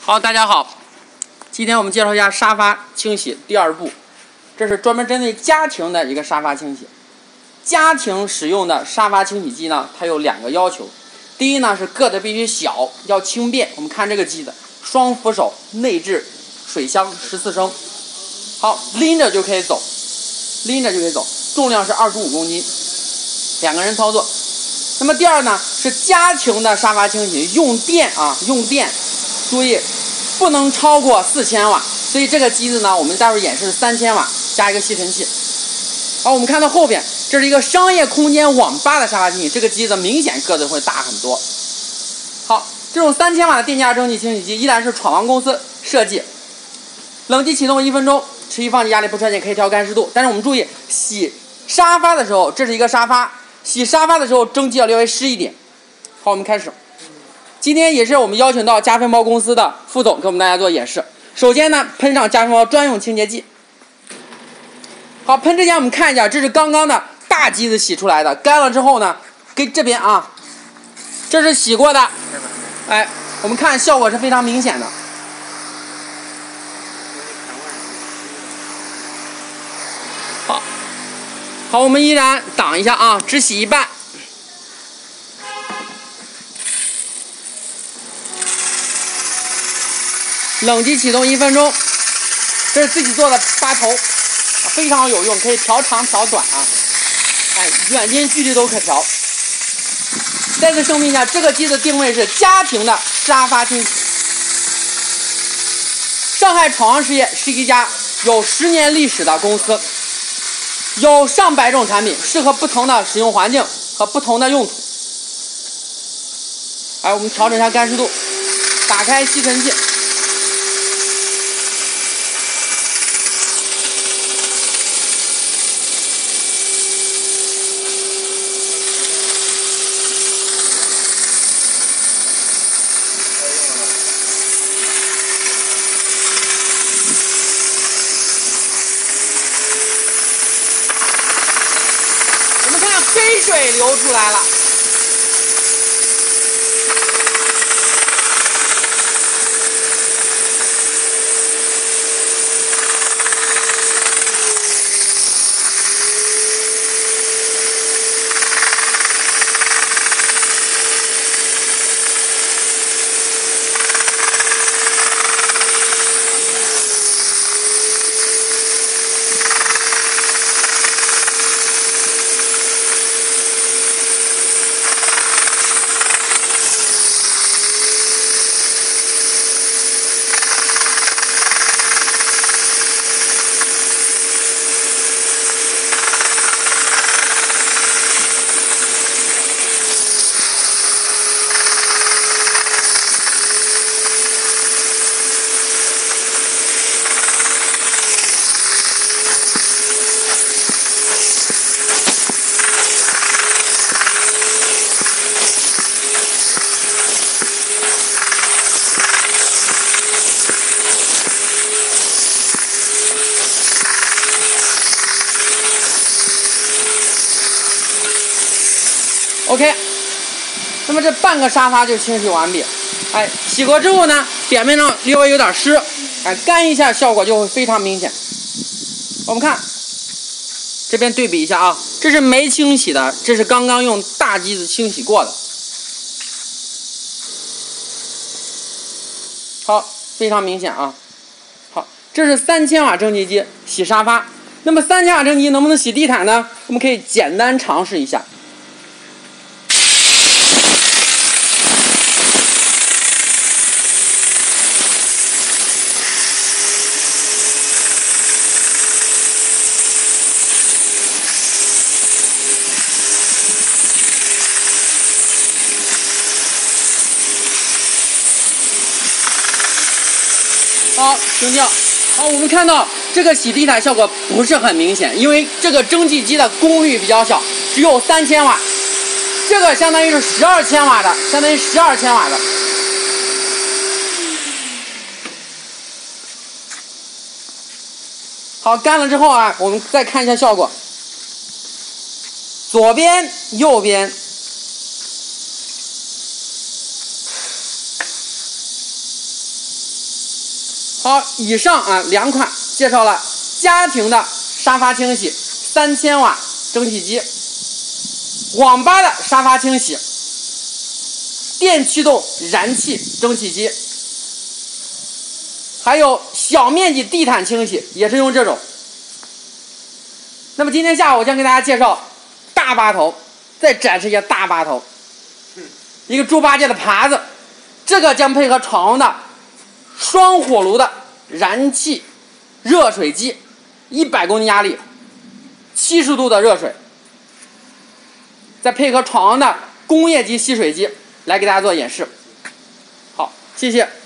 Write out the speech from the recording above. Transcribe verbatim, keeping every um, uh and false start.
好，大家好，今天我们介绍一下沙发清洗第二步，这是专门针对家庭的一个沙发清洗。家庭使用的沙发清洗机呢，它有两个要求。第一呢是个子必须小，要轻便。我们看这个机子，双扶手，内置水箱十四升，好，拎着就可以走，拎着就可以走，重量是二十五公斤，两个人操作。那么第二呢是家庭的沙发清洗，用电啊，用电，注意不能超过四千瓦。所以这个机子呢，我们待会儿演示三千瓦加一个吸尘器。好，我们看到后边，这是一个商业空间网吧的沙发清洗，这个机子明显个子会大很多。好，这种三千瓦的电价蒸汽清洗机依然是闯王公司设计，冷机启动一分钟，持续放置压力不衰减，可以调干湿度。但是我们注意，洗沙发的时候，这是一个沙发，洗沙发的时候蒸汽要略微湿一点。好，我们开始。今天也是我们邀请到加菲猫公司的副总给我们大家做演示。首先呢，喷上加菲猫专用清洁剂。好，喷之前我们看一下，这是刚刚的大机子洗出来的，干了之后呢，给这边啊，这是洗过的，哎，我们看效果是非常明显的。好，好，我们依然挡一下啊，只洗一半。冷机启动一分钟，这是自己做的八头。非常有用，可以调长调短啊，哎，远近距离都可调。再次声明一下，这个机子定位是家庭的沙发清洗。上海闯王实业是一家有十年历史的公司，有上百种产品，适合不同的使用环境和不同的用途。哎，我们调整一下干湿度，打开吸尘器。黑水流出来了，OK， 那么这半个沙发就清洗完毕。哎，洗过之后呢，表面上略微有点湿，哎，干一下效果就会非常明显。我们看这边对比一下啊，这是没清洗的，这是刚刚用大机子清洗过的。好，非常明显啊。好，这是三千瓦蒸汽机洗沙发。那么三千瓦蒸汽机能不能洗地毯呢？我们可以简单尝试一下。好，停掉。好，我们看到这个洗地毯效果不是很明显，因为这个蒸汽机的功率比较小，只有三千瓦，这个相当于是十二千瓦的，相当于十二千瓦的。好，干了之后啊，我们再看一下效果，左边、右边。 好，以上啊两款介绍了家庭的沙发清洗三千瓦蒸汽机，网吧的沙发清洗电驱动燃气蒸汽机，还有小面积地毯清洗也是用这种。那么今天下午我将给大家介绍大八头，再展示一下大八头，一个猪八戒的耙子，这个将配合常用的双火炉的燃气热水机，一百公斤压力，七十度的热水，再配合常用的工业级吸水机来给大家做演示。好，谢谢。